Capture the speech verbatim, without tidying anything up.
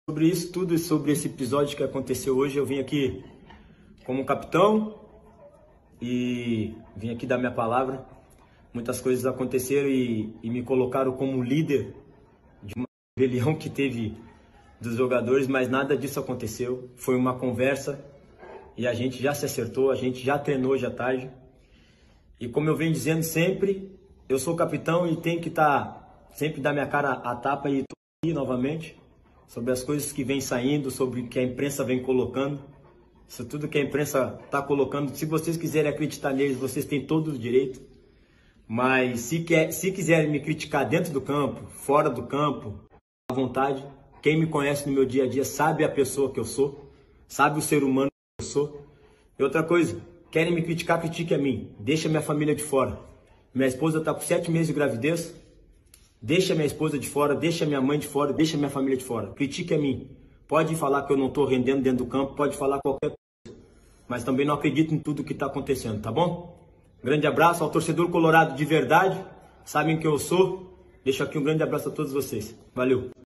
Sobre isso tudo e sobre esse episódio que aconteceu hoje, eu vim aqui como capitão e vim aqui dar minha palavra. Muitas coisas aconteceram e, e me colocaram como líder de uma rebelião que teve dos jogadores, mas nada disso aconteceu. Foi uma conversa e a gente já se acertou, a gente já treinou hoje à tarde. E como eu venho dizendo sempre, eu sou capitão e tenho que estar sempre dar minha cara à tapa e estou aqui novamente sobre as coisas que vem saindo, sobre o que a imprensa vem colocando. Isso tudo que a imprensa está colocando, se vocês quiserem acreditar neles, vocês têm todo o direito. Mas se, quer, se quiserem me criticar dentro do campo, fora do campo, à vontade. Quem me conhece no meu dia a dia sabe a pessoa que eu sou, sabe o ser humano que eu sou. E outra coisa, querem me criticar, critique a mim. Deixa minha família de fora. Minha esposa está com sete meses de gravidez. Deixa minha esposa de fora, deixa minha mãe de fora, deixa minha família de fora. Critique a mim. Pode falar que eu não estou rendendo dentro do campo, pode falar qualquer coisa. Mas também não acredito em tudo que está acontecendo, tá bom? Grande abraço ao torcedor colorado de verdade. Sabem quem eu sou. Deixo aqui um grande abraço a todos vocês. Valeu!